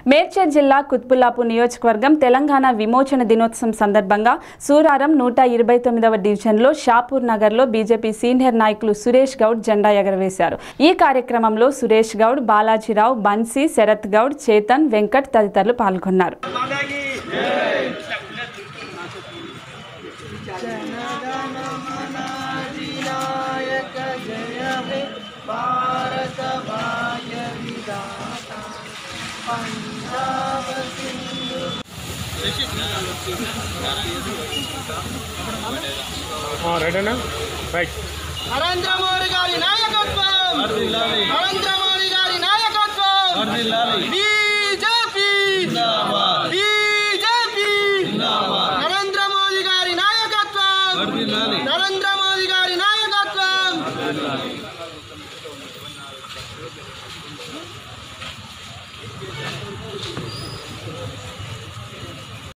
మేడ్చల్ జిల్లా కుత్బుల్లాపూర్ నియోజకవర్గం తెలంగాణ విమోచన దినోత్సవం సందర్భంగా సూరారం 129వ డివిజన్లో షాపూర్ నగర్లో బీజేపీ సీనియర్ నాయకులు సురేష్ గౌడ్ జెండా ఎగరవేశారు। ఈ కార్యక్రమంలో సురేష్ గౌడ్, బాలాజీరావు, బన్సీ, శరత్ గౌడ్, చేతన్, వెంకట్ తదితరులు పాల్గొన్నారు। नरेंद्र मोदी गारी नायकत्वम, नरेंद्र मोदी गारी नायकत्वम, बीजेपी जिंदाबाद, बीजेपी जिंदाबाद, नरेंद्र मोदी गारी नायकत्वम, नरेंद्र मोदी गारी नायकत्वम।